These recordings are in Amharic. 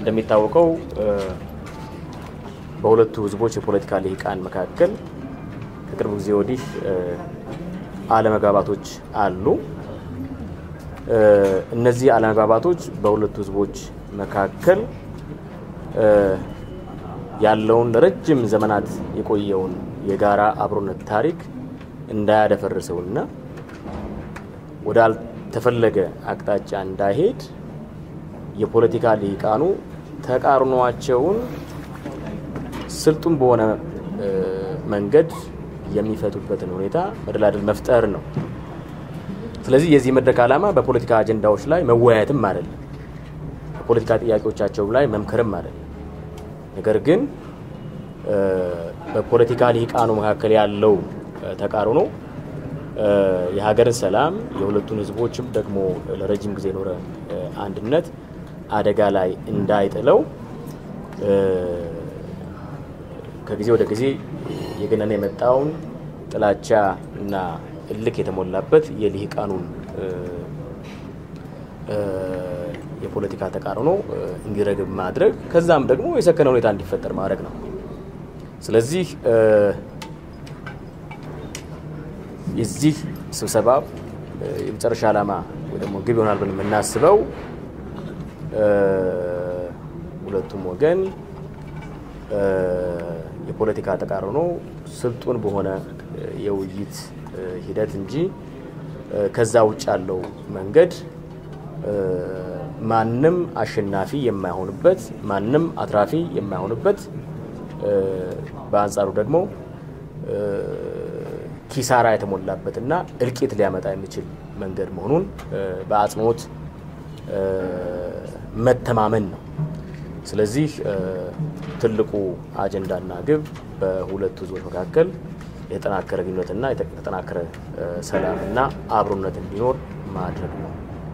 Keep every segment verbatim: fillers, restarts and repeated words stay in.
እንደሚታወቀው በሁለቱ ህዝቦች የፖለቲካ ልሂቃን መካከል ከቅርብ ጊዜ ወዲህ አለመግባባቶች አሉ። እነዚህ አለመግባባቶች በሁለቱ ህዝቦች መካከል ያለውን ረጅም ዘመናት የቆየውን የጋራ አብሮነት ታሪክ እንዳያደፈርሰውና ወደ አልተፈለገ አቅጣጫ እንዳይሄድ የፖለቲካ ልሂቃኑ ተቃርኗቸውን ስልጡን በሆነ መንገድ የሚፈቱበትን ሁኔታ መደላደል መፍጠር ነው። ስለዚህ የዚህ መድረክ ዓላማ በፖለቲካ አጀንዳዎች ላይ መወያየትም አይደለም፣ በፖለቲካ ጥያቄዎቻቸው ላይ መምከርም አይደለም። ነገር ግን በፖለቲካ ልሂቃኑ መካከል ያለው ተቃርኖ የሀገርን ሰላም የሁለቱን ህዝቦችም ደግሞ ለረጅም ጊዜ ኖረ አንድነት አደጋ ላይ እንዳይጥለው ከጊዜ ወደ ጊዜ የገነነ የመጣውን ጥላቻ እና እልክ የተሞላበት የልሂቃኑን የፖለቲካ ተቃርኖ እንዲረግብ ማድረግ ከዛም ደግሞ የሰከነ ሁኔታ እንዲፈጠር ማድረግ ነው። ስለዚህ የዚህ ስብሰባ የመጨረሻ ዓላማ ወይ ደግሞ ግብ ይሆናል ብለን የምናስበው ሁለቱም ወገን የፖለቲካ ተቃርኖ ስልጡን በሆነ የውይይት ሂደት እንጂ ከዛ ውጭ ያለው መንገድ ማንንም አሸናፊ የማይሆንበት ማንንም አትራፊ የማይሆንበት በአንጻሩ ደግሞ ኪሳራ የተሞላበትና እልቂት ሊያመጣ የሚችል መንገድ መሆኑን በአጽንኦት መተማመን ነው። ስለዚህ ትልቁ አጀንዳና ግብ በሁለቱ ህዝቦች መካከል የተጠናከረ ግንኙነትና የተጠናከረ ሰላምና አብሮነት እንዲኖር ማድረግ ነው።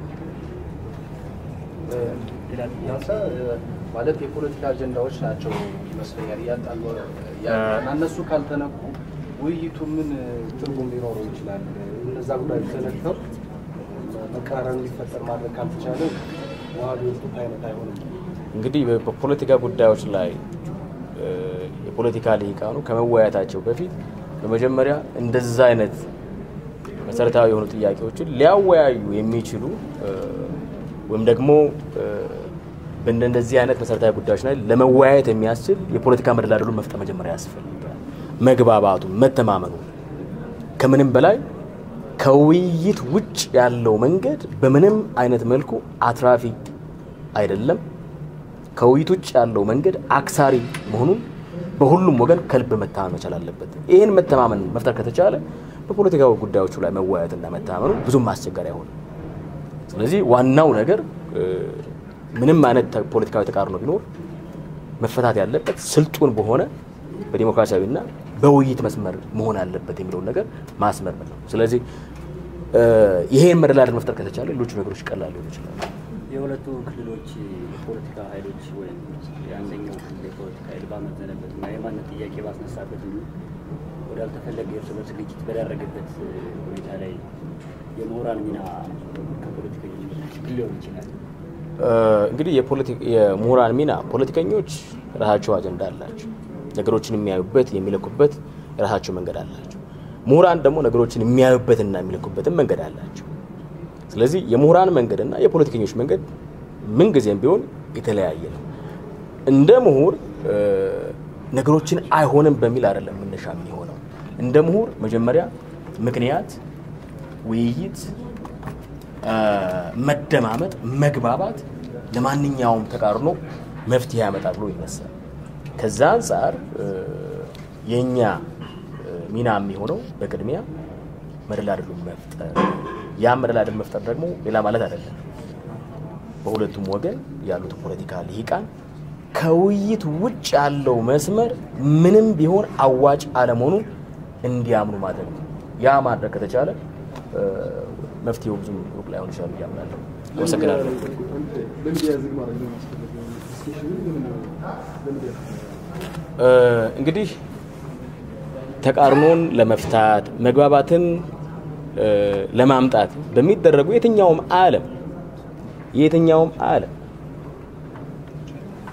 ያንተ ማለት የፖለቲካ አጀንዳዎች ናቸው ይመስለኛል ያጣሉ ያነሱ ካልተነኩ ውይይቱ ምን ትርጉም ሊኖረው ይችላል? እነዛ ጉዳይ ተነክተው መቀራረብ ሊፈጠር ማድረግ ካልተቻለ ዋዲው ታይነት አይሆንም። እንግዲህ በፖለቲካ ጉዳዮች ላይ የፖለቲካ ልሂቃኑ ከመወያየታቸው በፊት በመጀመሪያ እንደዛ አይነት መሰረታዊ የሆኑ ጥያቄዎችን ሊያወያዩ የሚችሉ ወይም ደግሞ በእንደዚህ አይነት መሰረታዊ ጉዳዮች ላይ ለመወያየት የሚያስችል የፖለቲካ መደላደሉን መፍጠር መጀመሪያ ያስፈልጋል። መግባባቱ መተማመኑ ከምንም በላይ ከውይይት ውጭ ያለው መንገድ በምንም አይነት መልኩ አትራፊ አይደለም። ከውይይት ውጭ ያለው መንገድ አክሳሪ መሆኑን በሁሉም ወገን ከልብ መተማመን መቻል አለበት። ይሄን መተማመን መፍጠር ከተቻለ በፖለቲካው ጉዳዮች ላይ መወያየትና መተማመኑ ብዙም አስቸጋሪ አይሆንም። ስለዚህ ዋናው ነገር ምንም አይነት ፖለቲካዊ ተቃርኖ ቢኖር መፈታት ያለበት ስልጡን በሆነ በዲሞክራሲያዊና በውይይት መስመር መሆን አለበት የሚለው ነገር ማስመር ነው። ስለዚህ ይሄን መደላደል መፍጠር ከተቻለ ሌሎች ነገሮች ቀላል ሊሆኑ ይችላሉ። የሁለቱ ክልሎች ፖለቲካ ኃይሎች ወይ የአንደኛው ክልል የፖለቲካ ኃይል ባመዘነበትና የማንነት ጥያቄ ባስነሳበት እንጂ ወደ አልተፈለገ የእርስ በርስ ግጭት በዳረገበት ሁኔታ ላይ የምሁራን ሚና ከፖለቲከኞች ሊሆን ይችላል። እንግዲህ የፖለቲካ የምሁራን ሚና ፖለቲከኞች ራሳቸው አጀንዳ አላቸው። ነገሮችን የሚያዩበት የሚለኩበት ራሳቸው መንገድ አላቸው። ምሁራን ደግሞ ነገሮችን የሚያዩበትና የሚለኩበትን መንገድ አላቸው። ስለዚህ የምሁራን መንገድና የፖለቲከኞች መንገድ ምን ጊዜም ቢሆን የተለያየ ነው። እንደ ምሁር ነገሮችን አይሆንም በሚል አይደለም መነሻ የሚሆነው። እንደ ምሁር መጀመሪያ ምክንያት፣ ውይይት፣ መደማመጥ፣ መግባባት ለማንኛውም ተቃርኖ መፍትሄ ያመጣል ብሎ ይነሳል። ከዛ አንፃር የኛ ሚና የሚሆነው በቅድሚያ መደላደሉን መፍጠር። ያ መደላደል መፍጠር ደግሞ ሌላ ማለት አይደለም በሁለቱም ወገን ያሉት ፖለቲካ ልሂቃን ከውይይት ውጭ ያለው መስመር ምንም ቢሆን አዋጭ አለመሆኑን እንዲያምኑ ማድረግ ነው። ያ ማድረግ ከተቻለ መፍትሄው ብዙ ሩቅ ላይሆን ይችላል ያምናለሁ። ወሰከናለሁ። ለሚድያ ዝግ ማድረግ ነው እንግዲህ ተቃርኖን ለመፍታት መግባባትን ለማምጣት በሚደረጉ የትኛውም ዓለም የትኛውም ዓለም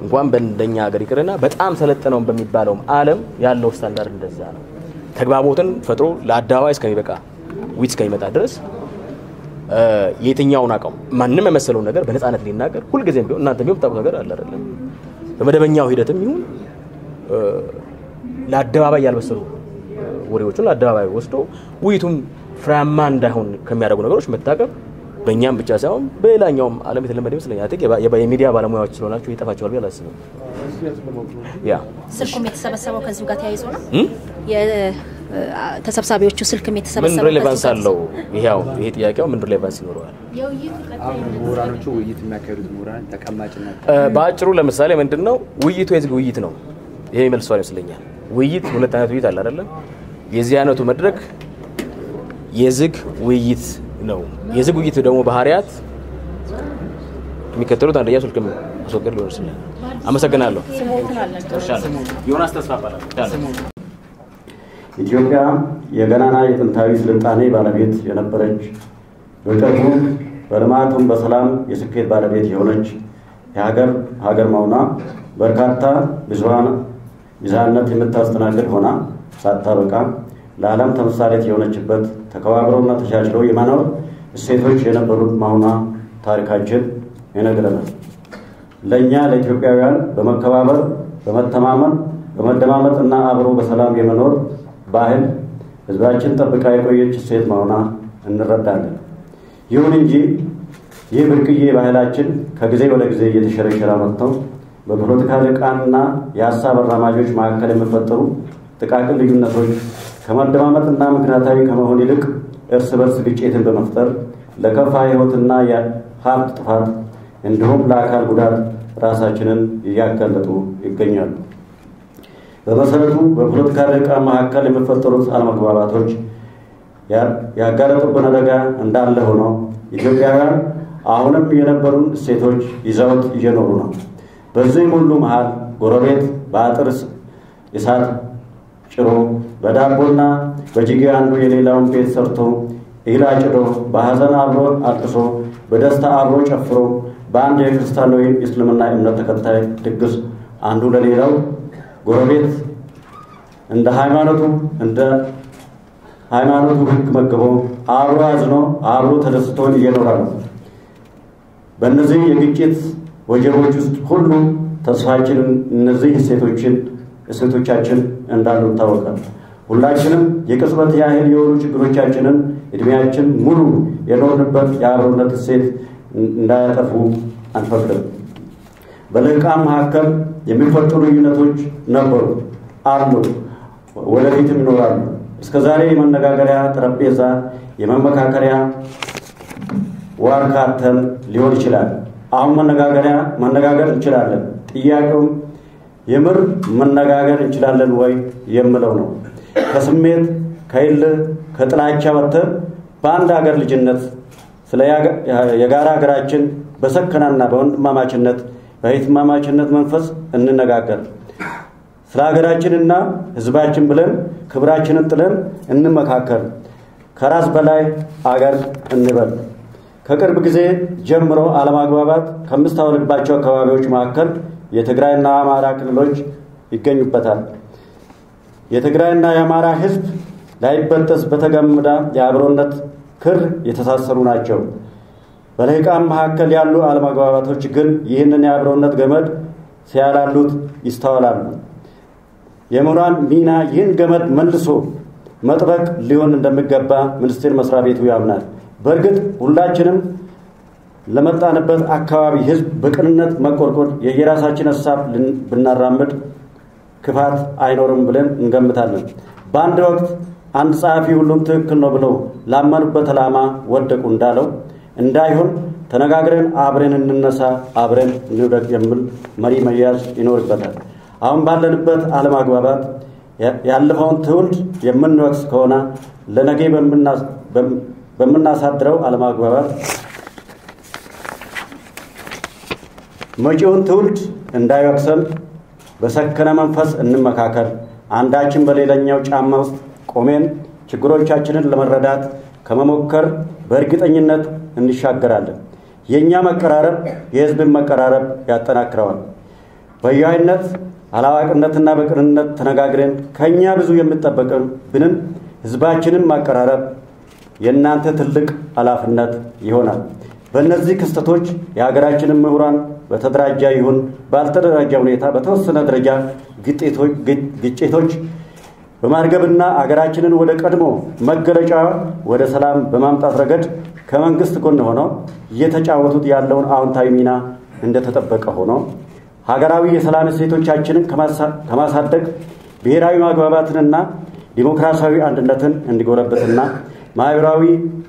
እንኳን በእንደኛ ሀገር ይቅርና በጣም ሰለጠነው በሚባለው ዓለም ያለው ስታንዳርድ እንደዛ ነው ተግባቦትን ፈጥሮ ለአዳባይ እስከሚበቃ ዊት እስከሚመጣ ድረስ የትኛውን አቀም ማንንም መሰለው ነገር በነፃነት ሊናገር ሁሉ ጊዜም ቢሆን እናንተ ቢሆን ታውቁ ነገር አለ አይደለም በመደበኛው ሂደትም ይሁን ለአዳባይ ያልበሰሉ ወሬዎችን ለአዳባይ ወስዶ ውይይቱም ፍራማ እንዳይሆን ከሚያደርጉ ነገሮች መታቀብ በእኛም ብቻ ሳይሆን በሌላኛውም ዓለም የተለመደ ይመስለኛል አጥቂ የሚዲያ ባለሙያዎች ስለሆናችሁ ይጣፋቸዋል ቢል አስበው ያ ስልኩም የተሰበሰበው ከዚህ ጋር ተያይዞ ነው የተሰብሳቢዎቹ ስልክም የተሰበሰበው ምን ሪሌቫንስ አለው ይሄው ይሄ ጥያቄው ምን ሪሌቫንስ ይኖረዋል ምሁራኖቹ ውይይት የሚያካሂዱት ምሁራን ተቀማጭነት በአጭሩ ለምሳሌ ምንድነው ውይይቱ የዝግ ውይይት ነው ይሄ መልሷል ይመስለኛል ውይይት ሁለት አይነት ውይይት አለ አይደል የዚህ አይነቱ መድረክ የዝግ ውይይት ነው የዝግ ውይይት ደግሞ ባህሪያት የሚከተሉት አንደኛ ስልክም አስወገድ ሊሆን ይችላል አመሰግናለሁ ዮናስ ተስፋባላ ኢትዮጵያ የገናና የጥንታዊ ስልጣኔ ባለቤት የነበረች በቅርቡ በልማቱም በሰላም የስኬት ባለቤት የሆነች የሀገር ሀገር መሆኗ በርካታ ብዙሃን ብዙሃነት የምታስተናግድ ሆና ሳታበቃ ለዓለም ተምሳሌት የሆነችበት ተከባብሮና ተቻችሎ የማኖር እሴቶች የነበሩት መሆኗ ታሪካችን ይነግረናል ለኛ ለኢትዮጵያውያን በመከባበር በመተማመን በመደማመጥና አብሮ በሰላም የመኖር ባህል ህዝባችን ጠብቃ የቆየች እሴት መሆኗ እንረዳለን ይሁን እንጂ ይህ ብርቅዬ ባህላችን ከጊዜ ወደ ጊዜ እየተሸረሸረ መጥቶ በፖለቲካ ልቃንና የሀሳብ አራማጆች መካከል የሚፈጠሩ ጥቃቅን ልዩነቶች ከመደማመጥና ምክንያታዊ ከመሆን ይልቅ እርስ በርስ ግጭትን በመፍጠር ለከፋ ህይወትና የሀብት ጥፋት እንዲሁም ለአካል ጉዳት ራሳችንን እያጋለጡ ይገኛሉ በመሰረቱ በፖለቲካ ልቃን መካከል የሚፈጠሩት አለመግባባቶች ያጋለጡብን አደጋ እንዳለ ሆኖ ኢትዮጵያውያን አሁንም የነበሩን እሴቶች ይዘውት እየኖሩ ነው በዚህ ሁሉ መሃል ጎረቤት በአጥር እሳት ጭሮ በዳቦና በጅጌ አንዱ የሌላውን ቤት ሰርቶ ኢላ ጭዶ በሐዘን አብሮ አልቅሶ በደስታ አብሮ ጨፍሮ በአንድ የክርስቲያን ወይ እስልምና እምነት ተከታይ ድግስ አንዱ ለሌላው ጎረቤት እንደ ሃይማኖቱ እንደ ሃይማኖቱ ህግ መግቦ አብሮ አዝኖ አብሮ ተደስቶ እየኖራሉ በእነዚህ የግጭት ወጀቦች ውስጥ ሁሉ ተስፋችንን እነዚህ እሴቶችን እሴቶቻችን እንዳሉ ታወቃል ሁላችንም የቅጽበት ያህል የሆኑ ችግሮቻችንን እድሜያችን ሙሉ የኖርንበት የአብሮነት እሴት እንዳያጠፉ አንፈቅድም በልቃም መካከል የሚፈጠሩ ልዩነቶች ነበሩ አሉ ወደፊትም ይኖራሉ እስከዛሬ የመነጋገሪያ ጠረጴዛ የመመካከሪያ ዋርካተን ሊሆን ይችላል አሁን መነጋገሪያ መነጋገር እንችላለን ጥያቄው የምር መነጋገር እንችላለን ወይ የምለው ነው ከስሜት ከይል ከጥላቻ ወጥተን በአንድ ሀገር ልጅነት ስለ የጋራ ሀገራችን በሰከናና በወንድማማችነት በእህትማማችነት መንፈስ እንነጋገር ስለ ሀገራችንና ህዝባችን ብለን ክብራችንን ጥለን እንመካከር ከራስ በላይ አገር እንበል ከቅርብ ጊዜ ጀምሮ አለማግባባት ከምስተዋልባቸው አካባቢዎች መካከል የትግራይና አማራ ክልሎች ይገኙበታል የትግራይና የአማራ ህዝብ ላይበጠስ በተገመደ የአብሮነት ክር የተሳሰሩ ናቸው በልቃም መካከል ያሉ አለማግባባቶች ግን ይህንን የአብሮነት ገመድ ሲያላሉት ይስተዋላሉ የምሁራን ሚና ይህን ገመድ መልሶ መጥበቅ ሊሆን እንደሚገባ ሚኒስቴር መስሪያ ቤቱ ያምናል በእርግጥ ሁላችንም ለመጣንበት አካባቢ ህዝብ በቅንነት መቆርቆር የየራሳችን ሐሳብ ብናራምድ ክፋት አይኖርም ብለን እንገምታለን በአንድ ወቅት አንድ ጻፊ ሁሉም ትክክል ነው ብለው ላመኑበት ዓላማ ወደቁ እንዳለው እንዳይሆን ተነጋግረን አብረን እንነሳ አብረን እንውደቅ የሚል መሪ መያዝ ይኖርበታል አሁን ባለንበት አለማግባባት ያለፈውን ትውልድ የምንወቅስ ከሆነ ለነገ በመናሳድረው አለማግባባት መጪውን ትውልድ እንዳይወቅሰን በሰከነ መንፈስ እንመካከር አንዳችን በሌላኛው ጫማ ውስጥ ቆመን ችግሮቻችንን ለመረዳት ከመሞከር በእርግጠኝነት እንሻገራለን የኛ መቀራረብ የህዝብን መቀራረብ ያጠናክራል በያይነት አላዋቅነትና በቅንነት ተነጋግረን ከኛ ብዙ የሚጠበቀው ብንም ህዝባችንን ማቀራረብ የእናንተ ትልቅ ኃላፊነት ይሆናል። በእነዚህ ክስተቶች የሀገራችንን ምሁራን በተደራጀ ይሁን ባልተደራጀ ሁኔታ በተወሰነ ደረጃ ግጭቶች ግጭቶች በማርገብና ሀገራችንን ወደ ቀድሞ መገለጫ ወደ ሰላም በማምጣት ረገድ ከመንግስት ጎን ሆኖ እየተጫወቱት ያለውን አዎንታዊ ሚና እንደተጠበቀ ሆኖ ሀገራዊ የሰላም እሴቶቻችንን ከማሳደግ ብሔራዊ ማግባባትንና ዲሞክራሲያዊ አንድነትን እንዲጎለብትና ማህበራዊ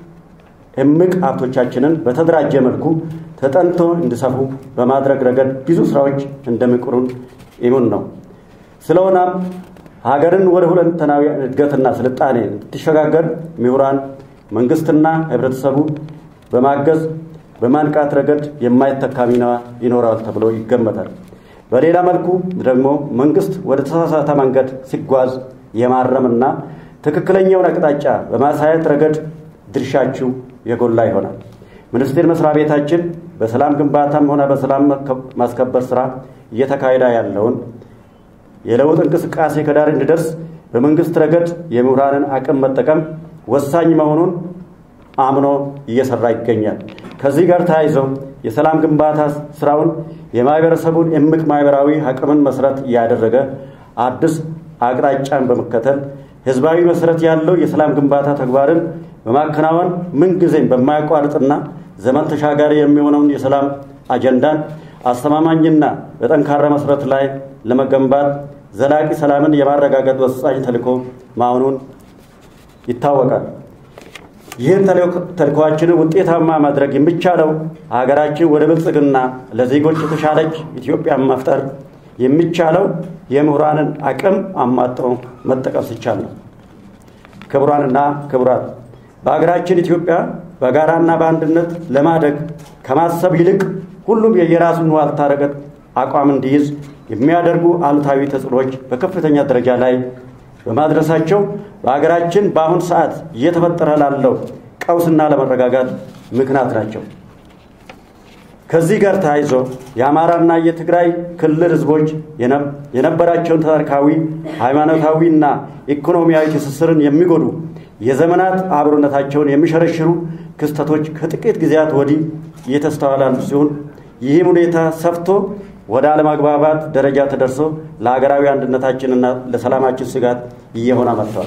እምቅ ሀብቶቻችንን በተደራጀ መልኩ ተጠንቶ እንዲሰፉ በማድረግ ረገድ ብዙ ስራዎች እንደሚቀሩን ኢሙን ነው። ስለሆነም ሀገርን ወደ ሁለንተናዊ እድገትና ስልጣኔ እንድትሸጋገር ምሁራን መንግስትና ህብረተሰቡ በማገዝ በማንቃት ረገድ የማይተካ ሚና ይኖራል ተብሎ ይገመታል። በሌላ መልኩ ደግሞ መንግስት ወደ ተሳሳተ መንገድ ሲጓዝ የማረምና ትክክለኛውን አቅጣጫ በማሳየት ረገድ ድርሻችሁ የጎላ ይሆናል። ሚኒስቴር መስሪያ ቤታችን በሰላም ግንባታም ሆነ በሰላም ማስከበር ስራ እየተካሄደ ያለውን የለውጥ እንቅስቃሴ ከዳር እንዲደርስ በመንግስት ረገድ የምሁራንን አቅም መጠቀም ወሳኝ መሆኑን አምኖ እየሰራ ይገኛል። ከዚህ ጋር ተያይዞ የሰላም ግንባታ ስራውን የማህበረሰቡን እምቅ ማህበራዊ አቅምን መሰረት ያደረገ አዲስ አቅጣጫን በመከተል ህዝባዊ መሰረት ያለው የሰላም ግንባታ ተግባርን በማከናወን ምን ጊዜም በማያቋርጥና ዘመን ተሻጋሪ የሚሆነውን የሰላም አጀንዳን አስተማማኝና በጠንካራ መሰረት ላይ ለመገንባት ዘላቂ ሰላምን የማረጋገጥ ወሳኝ ተልዕኮ መሆኑን ይታወቃል። ይህን ተልዕኮአችንን ውጤታማ ማድረግ የሚቻለው ሀገራችን ወደ ብልጽግና ለዜጎች የተሻለች ኢትዮጵያ መፍጠር የሚቻለው የምሁራንን አቅም አሟጦ መጠቀም ሲቻል ነው። ክቡራንና ክቡራት፣ በሀገራችን ኢትዮጵያ በጋራና በአንድነት ለማደግ ከማሰብ ይልቅ ሁሉም የየራሱን ዋልታ ረገጥ አቋም እንዲይዝ የሚያደርጉ አሉታዊ ተጽዕኖዎች በከፍተኛ ደረጃ ላይ በማድረሳቸው በሀገራችን በአሁን ሰዓት እየተፈጠረ ላለው ቀውስና ለመረጋጋት ምክንያት ናቸው። ከዚህ ጋር ተያይዞ የአማራና የትግራይ ክልል ህዝቦች የነበራቸውን ታሪካዊ ሃይማኖታዊና ኢኮኖሚያዊ ትስስርን የሚጎዱ የዘመናት አብሮነታቸውን የሚሸረሽሩ ክስተቶች ከጥቂት ጊዜያት ወዲህ እየተስተዋላሉ ሲሆን ይህም ሁኔታ ሰፍቶ ወደ አለመግባባት ደረጃ ተደርሶ ለሀገራዊ አንድነታችንና ለሰላማችን ስጋት እየሆነ መጥቷል።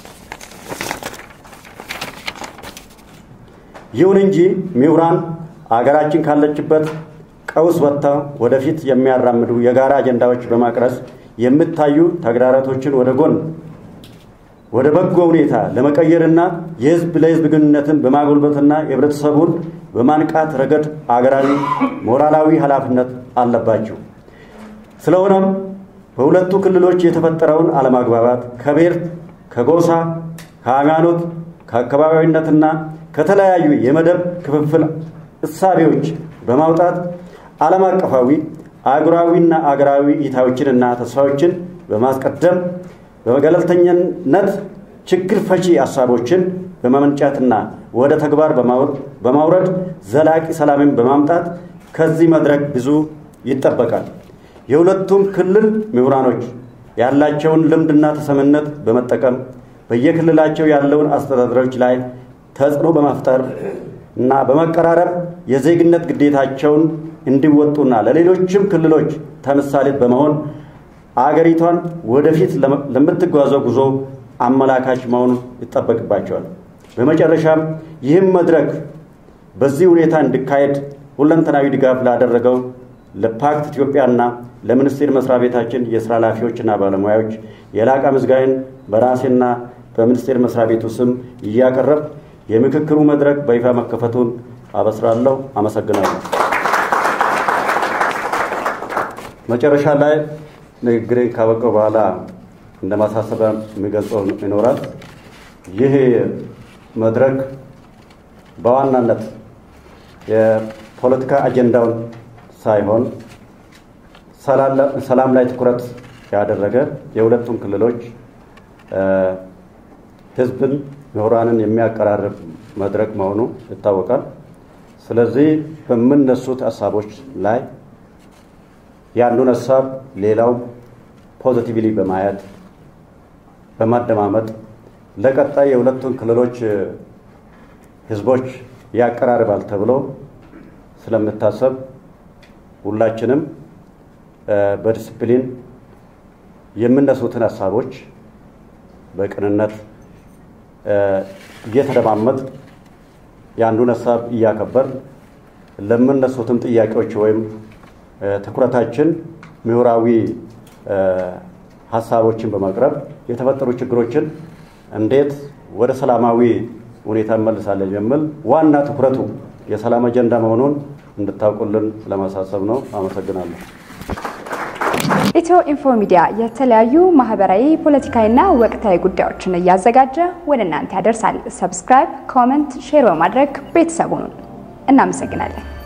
ይሁን እንጂ ምሁራን ሀገራችን ካለችበት ቀውስ ወጥታ ወደፊት የሚያራምዱ የጋራ አጀንዳዎች በማቅረጽ የሚታዩ ተግዳሮቶችን ወደ ጎን ወደ በጎ ሁኔታ ለመቀየርና የህዝብ ለህዝብ ግንኙነትን በማጎልበትና የህብረተሰቡን በማንቃት ረገድ ሀገራዊ ሞራላዊ ኃላፊነት አለባቸው። ስለሆነም በሁለቱ ክልሎች የተፈጠረውን አለመግባባት ከብሔር፣ ከጎሳ፣ ከሃይማኖት፣ ከአካባቢዊነትና ከተለያዩ የመደብ ክፍፍል እሳቤዎች በማውጣት ዓለም አቀፋዊ አገራዊና አገራዊ እይታዎችንና ተስፋዎችን በማስቀደም በገለልተኝነት ችግር ፈቺ ሐሳቦችን በማመንጨትና ወደ ተግባር በማውረድ ዘላቂ ሰላምን በማምጣት ከዚህ መድረክ ብዙ ይጠበቃል። የሁለቱም ክልል ምሁራኖች ያላቸውን ልምድና ተሰምነት በመጠቀም በየክልላቸው ያለውን አስተዳደሮች ላይ ተጽዕኖ በመፍጠር እና በመቀራረብ የዜግነት ግዴታቸውን እንዲወጡና ለሌሎችም ክልሎች ተምሳሌት በመሆን አገሪቷን ወደፊት ለምትጓዘው ጉዞ አመላካች መሆን ይጠበቅባቸዋል። በመጨረሻም ይህም መድረክ በዚህ ሁኔታ እንዲካሄድ ሁለንተናዊ ድጋፍ ላደረገው ለፓክት ኢትዮጵያና ለሚኒስቴር መስሪያ ቤታችን የሥራ ኃላፊዎችና ባለሙያዎች የላቀ ምስጋናን በራሴና በሚኒስቴር መስሪያ ቤቱ ስም እያቀረብ የምክክሩ መድረክ በይፋ መከፈቱን አበስራለሁ። አመሰግናለሁ። መጨረሻ ላይ ንግግሬን ካበቃው በኋላ እንደማሳሰቢያ የሚገልጸው ይኖራል። ይህ መድረክ በዋናነት የፖለቲካ አጀንዳውን ሳይሆን ሰላም ላይ ትኩረት ያደረገ የሁለቱም ክልሎች ህዝብን ምሁራንን የሚያቀራርብ መድረክ መሆኑ ይታወቃል። ስለዚህ በሚነሱት ሐሳቦች ላይ ያንዱን ሐሳብ ሌላው ፖዚቲቭሊ በማየት በማደማመጥ ለቀጣይ የሁለቱን ክልሎች ህዝቦች ያቀራርባል ተብሎ ስለምታሰብ ሁላችንም በዲሲፕሊን የምንነሱትን ሐሳቦች በቅንነት እየተደማመጥ ያንዱን ሐሳብ እያከበር ለምንነሱትም ጥያቄዎች ወይም ትኩረታችን ምሁራዊ ሐሳቦችን በማቅረብ የተፈጠሩ ችግሮችን እንዴት ወደ ሰላማዊ ሁኔታ እንመልሳለን የሚል ዋና ትኩረቱ የሰላም አጀንዳ መሆኑን እንድታውቁልን ለማሳሰብ ነው። አመሰግናለሁ። ኢትዮኢንፎ ሚዲያ የተለያዩ ማህበራዊ ፖለቲካዊና ወቅታዊ ጉዳዮችን እያዘጋጀ ወደ እናንተ ያደርሳል። ሰብስክራይብ፣ ኮሜንት፣ ሼር በማድረግ ቤተሰቡን እናመሰግናለን።